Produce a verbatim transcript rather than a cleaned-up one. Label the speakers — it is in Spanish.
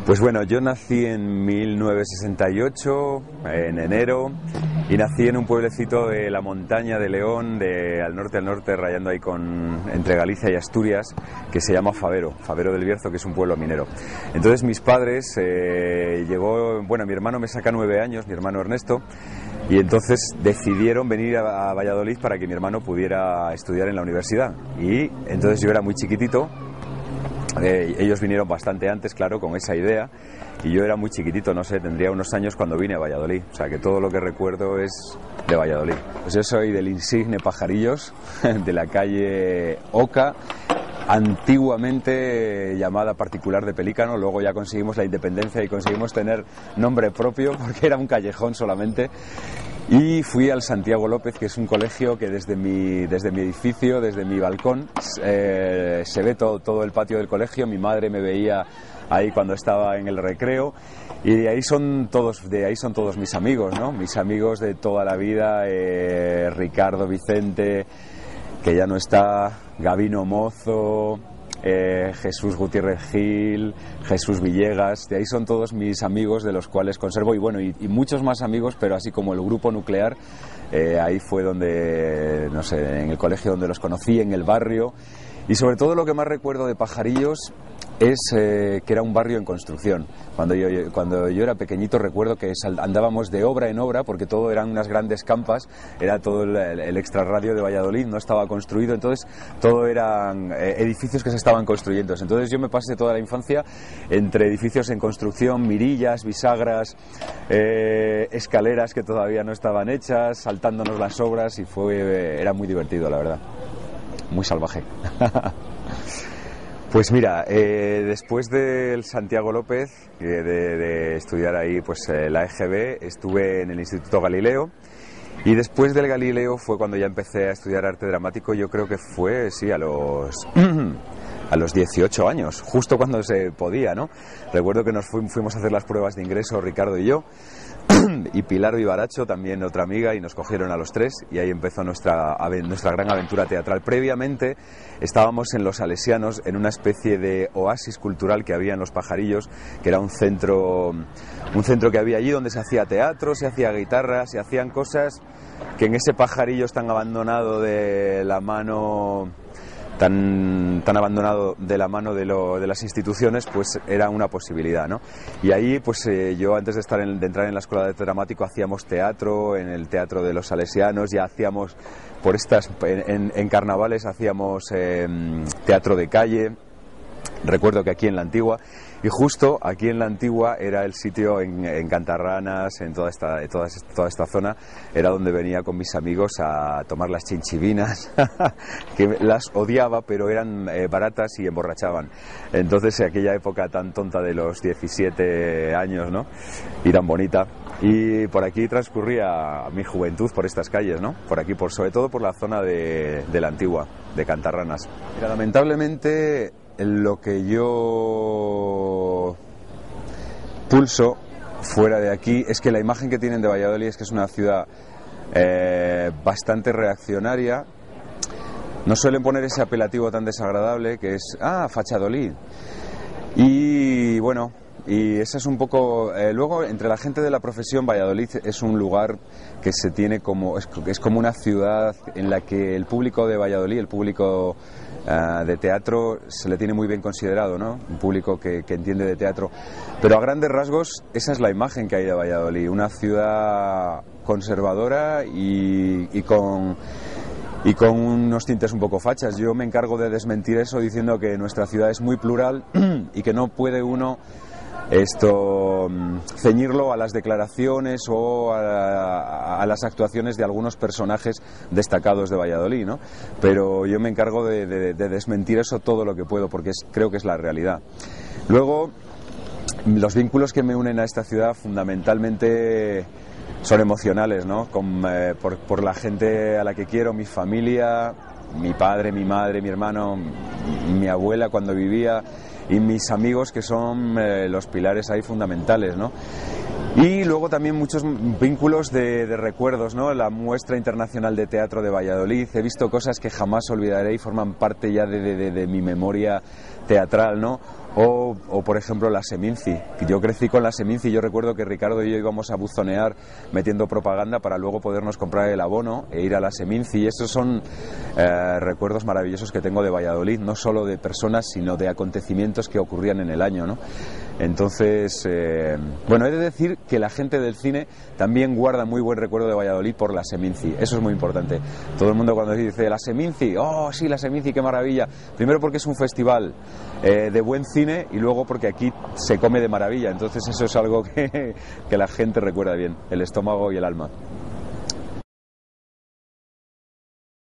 Speaker 1: Pues bueno, yo nací en mil novecientos sesenta y ocho, en enero, y nací en un pueblecito de la montaña de León, de al norte al norte, rayando ahí con entre Galicia y Asturias, que se llama Favero, Favero del Bierzo, que es un pueblo minero. Entonces mis padres, eh, llegó, bueno, mi hermano me saca nueve años, mi hermano Ernesto, y entonces decidieron venir a, a Valladolid para que mi hermano pudiera estudiar en la universidad. Y entonces yo era muy chiquitito. Eh, ellos vinieron bastante antes, claro, con esa idea, y yo era muy chiquitito, no sé, tendría unos años cuando vine a Valladolid, o sea que todo lo que recuerdo es de Valladolid. Pues yo soy del insigne Pajarillos, de la calle Oca, antiguamente llamada Particular de Pelícano, luego ya conseguimos la independencia y conseguimos tener nombre propio porque era un callejón solamente. Y fui al Santiago López, que es un colegio que desde mi, desde mi edificio, desde mi balcón, eh, se ve todo, todo el patio del colegio. Mi madre me veía ahí cuando estaba en el recreo, y de ahí son todos, de ahí son todos mis amigos, ¿no? Mis amigos de toda la vida, eh, Ricardo Vicente, que ya no está, Gabino Mozo, Eh, Jesús Gutiérrez Gil, Jesús Villegas, de ahí son todos mis amigos de los cuales conservo, y bueno, y, y muchos más amigos, pero así como el grupo nuclear, eh, ahí fue donde, no sé, en el colegio donde los conocí, en el barrio. Y sobre todo lo que más recuerdo de Pajarillos es eh, que era un barrio en construcción. Cuando yo, cuando yo era pequeñito recuerdo que andábamos de obra en obra, porque todo eran unas grandes campas, era todo el, el extrarradio de Valladolid, no estaba construido, entonces todo eran eh, edificios que se estaban construyendo. Entonces yo me pasé toda la infancia entre edificios en construcción, mirillas, bisagras, eh, escaleras que todavía no estaban hechas, saltándonos las obras, y fue eh, era muy divertido, la verdad. Muy salvaje. Pues mira, eh, después del Santiago López, eh, de, de estudiar ahí pues eh, la E G B, estuve en el Instituto Galileo, y después del Galileo fue cuando ya empecé a estudiar arte dramático. Yo creo que fue, sí, a los a los dieciocho años, justo cuando se podía, ¿no? Recuerdo que nos fuimos a hacer las pruebas de ingreso, Ricardo y yo, y Pilar Vivaracho, también otra amiga, y nos cogieron a los tres, y ahí empezó nuestra, nuestra gran aventura teatral. Previamente estábamos en Los Salesianos, en una especie de oasis cultural que había en Los Pajarillos, que era un centro, un centro que había allí donde se hacía teatro, se hacía guitarra, se hacían cosas que en ese Pajarillos tan abandonado de la mano... Tan, tan abandonado de la mano de, lo, de las instituciones, pues era una posibilidad, ¿no? Y ahí, pues eh, yo antes de, estar en, de entrar en la escuela de arte dramático hacíamos teatro, en el teatro de Los Salesianos, ya hacíamos, por estas, en, en carnavales hacíamos eh, teatro de calle. Recuerdo que aquí en la Antigua, y justo aquí en la Antigua era el sitio en, en Cantarranas, en toda esta, toda, toda esta zona, era donde venía con mis amigos a tomar las chinchivinas, que las odiaba, pero eran eh, baratas y emborrachaban. Entonces, en aquella época tan tonta de los diecisiete años, ¿no? Y tan bonita. Y por aquí transcurría mi juventud, por estas calles, ¿no? Por aquí, por, sobre todo por la zona de, de la Antigua, de Cantarranas. Mira, lamentablemente, lo que yo pulso fuera de aquí es que la imagen que tienen de Valladolid es que es una ciudad eh, bastante reaccionaria. No suelen poner ese apelativo tan desagradable que es, ah, Fachadolid. Y bueno, y esa es un poco... Eh, luego, entre la gente de la profesión, Valladolid es un lugar que se tiene como... Es, es como una ciudad en la que el público de Valladolid, el público uh, de teatro, se le tiene muy bien considerado, ¿no? Un público que, que entiende de teatro. Pero a grandes rasgos, esa es la imagen que hay de Valladolid. Una ciudad conservadora y, y con... y con unos tintes un poco fachas. Yo me encargo de desmentir eso diciendo que nuestra ciudad es muy plural y que no puede uno esto ceñirlo a las declaraciones o a, a las actuaciones de algunos personajes destacados de Valladolid, ¿no? Pero yo me encargo de, de, de desmentir eso todo lo que puedo, porque es, creo que es la realidad. Luego, los vínculos que me unen a esta ciudad fundamentalmente son emocionales, ¿no? Con, eh, por, por la gente a la que quiero, mi familia, mi padre, mi madre, mi hermano, mi abuela cuando vivía, y mis amigos, que son eh, los pilares ahí fundamentales, ¿no? Y luego también muchos vínculos de, de recuerdos, ¿no? La Muestra Internacional de Teatro de Valladolid. He visto cosas que jamás olvidaré y forman parte ya de, de, de mi memoria teatral, ¿no? O, o por ejemplo la Seminci. Yo crecí con la Seminci, yo recuerdo que Ricardo y yo íbamos a buzonear metiendo propaganda para luego podernos comprar el abono e ir a la Seminci, y esos son eh, recuerdos maravillosos que tengo de Valladolid, no solo de personas sino de acontecimientos que ocurrían en el año, ¿no? Entonces, eh, bueno, he de decir que la gente del cine también guarda muy buen recuerdo de Valladolid por la Seminci, eso es muy importante. Todo el mundo cuando dice la Seminci, oh sí, la Seminci, qué maravilla. Primero porque es un festival eh, de buen cine, y luego porque aquí se come de maravilla, entonces eso es algo que, que la gente recuerda bien, el estómago y el alma.